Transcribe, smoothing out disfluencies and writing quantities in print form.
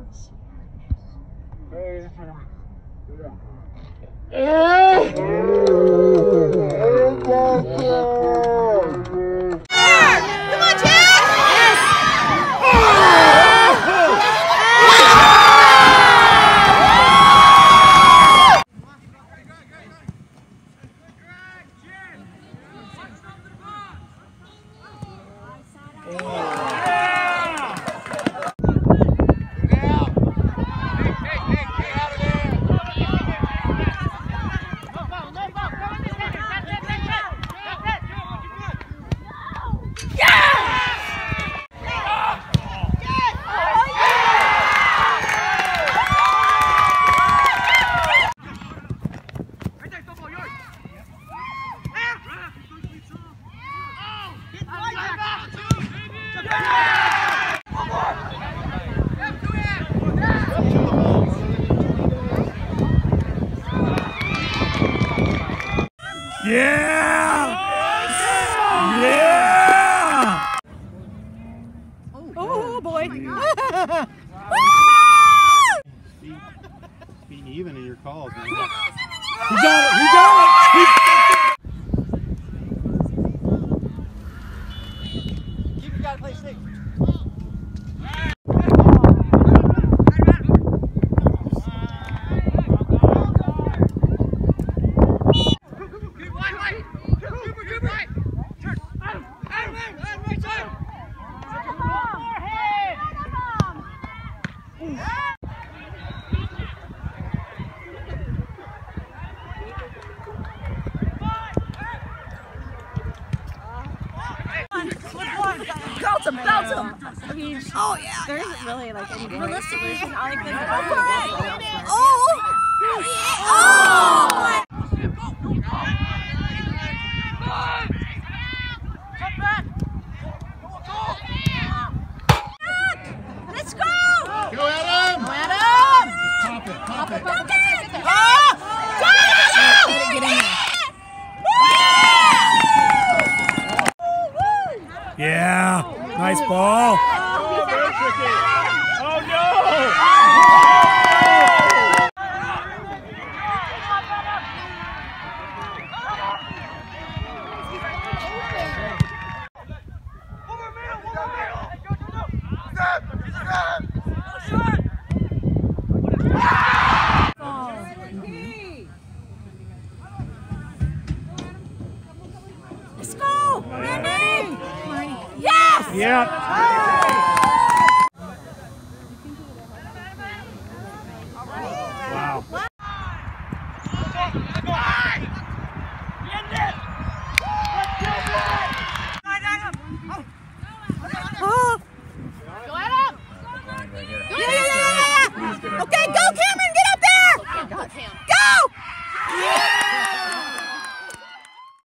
Yeah! Yeah! Oh boy! Be even in your calls, man. He got it! He got it! You gotta play safe. Belt him. I mean, oh yeah. There isn't really like any great solution. I like the Let's go! Go Adam! Go Adam! Pop it, pop it. Pop it! Get in there. Yeah, nice ball. Oh, very tricky. Oh, no! Let's go! Randy! Yes! Yeah. Wow. Okay, go Cameron, get up there! Go!